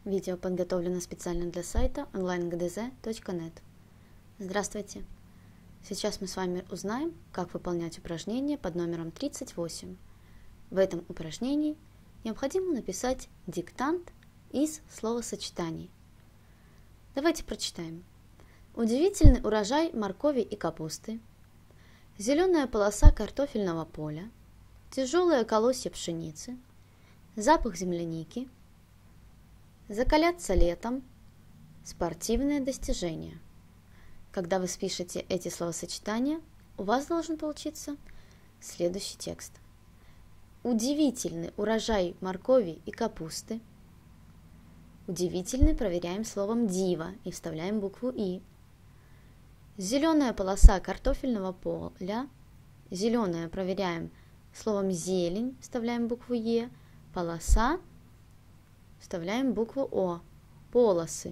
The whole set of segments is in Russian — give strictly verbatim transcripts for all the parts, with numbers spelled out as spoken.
Видео подготовлено специально для сайта онлайн гэ дэ зэ точка нет. Здравствуйте! Сейчас мы с вами узнаем, как выполнять упражнение под номером тридцать восемь. В этом упражнении необходимо написать диктант из словосочетаний. Давайте прочитаем. Удивительный урожай моркови и капусты, зеленая полоса картофельного поля, тяжелое колосье пшеницы, запах земляники, закаляться летом, спортивное достижение. Когда вы спишете эти словосочетания, у вас должен получиться следующий текст. Удивительный урожай моркови и капусты. Удивительный проверяем словом дива и вставляем букву И. Зеленая полоса картофельного поля. Зеленая проверяем словом зелень, вставляем букву Е. Полоса, вставляем букву О. Полосы.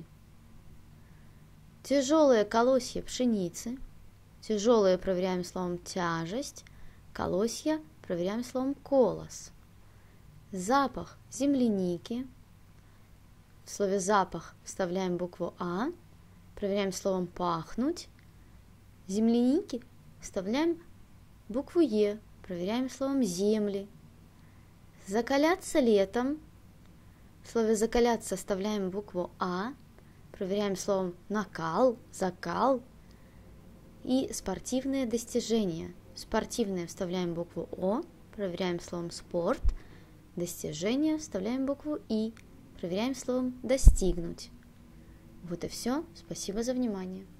Тяжелые колосья пшеницы. Тяжелые проверяем словом тяжесть. Колосья проверяем словом колос. Запах земляники. В слове запах вставляем букву А. Проверяем словом пахнуть. Земляники вставляем букву Е. Проверяем словом земли. Закаляться летом. В слове закаляться вставляем букву А. Проверяем словом накал, закал. И спортивные достижения. Спортивные вставляем букву О. Проверяем словом спорт. Достижения вставляем букву И. Проверяем словом достигнуть. Вот и все. Спасибо за внимание.